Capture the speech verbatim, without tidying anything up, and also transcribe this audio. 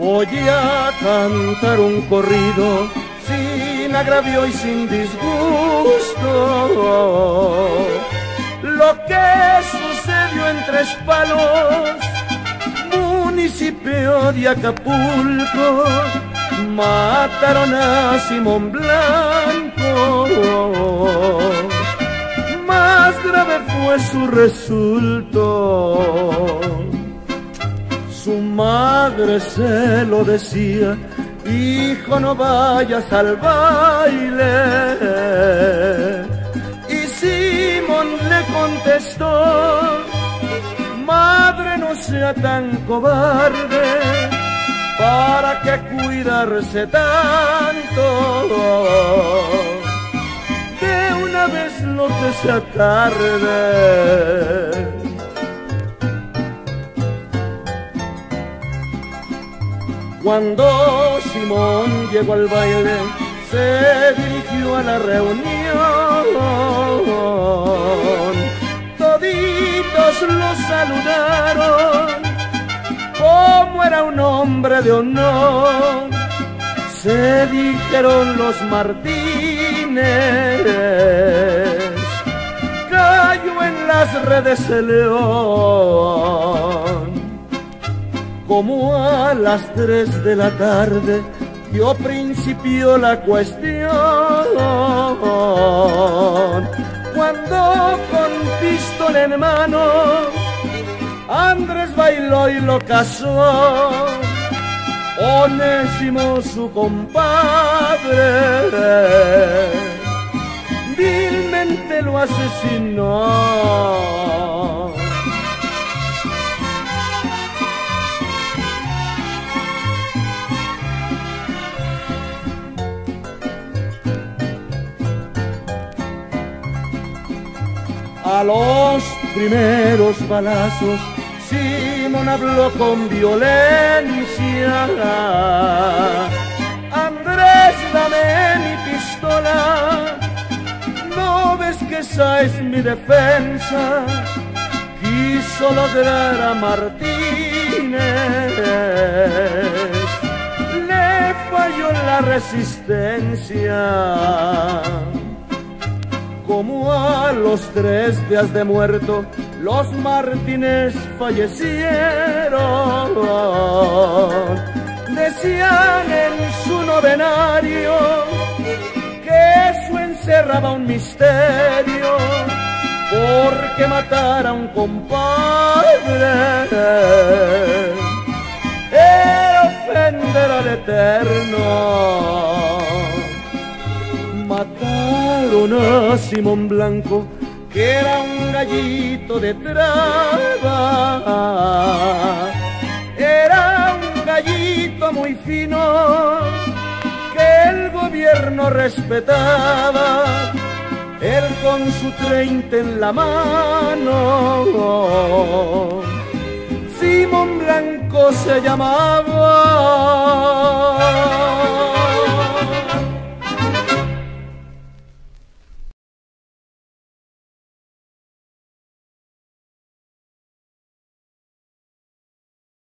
Voy a cantar un corrido sin agravio y sin disgusto. Lo que sucedió en Tres Palos, municipio de Acapulco, mataron a Simón Blanco. Más grave fue su resultado. Su madre se lo decía: hijo, no vayas al baile. Y Simón le contestó: madre, no sea tan cobarde, ¿para qué cuidarse tanto? De una vez lo que sea tarde. Cuando Simón llegó al baile, se dirigió a la reunión. Toditos lo saludaron, como era un hombre de honor. Se dijeron los Martínez, cayó en las redes el león. Como a las tres de la tarde dio principio la cuestión, cuando con pistola en mano Andrés bailó y lo casó. Onésimo, su compadre, vilmente lo asesinó. A los primeros balazos Simón habló con violencia: Andrés, dame mi pistola, ¿no ves que esa es mi defensa? Quiso lograr a Martínez, le falló la resistencia. Como a los tres días de muerto, los Martínez fallecieron. Decían en su novenario que eso encerraba un misterio, porque matar a un compadre era ofender al Eterno. Mataron a Simón Blanco, que era un gallito de traba. Era un gallito muy fino que el gobierno respetaba. Él con su treinta en la mano, Simón Blanco se llamaba.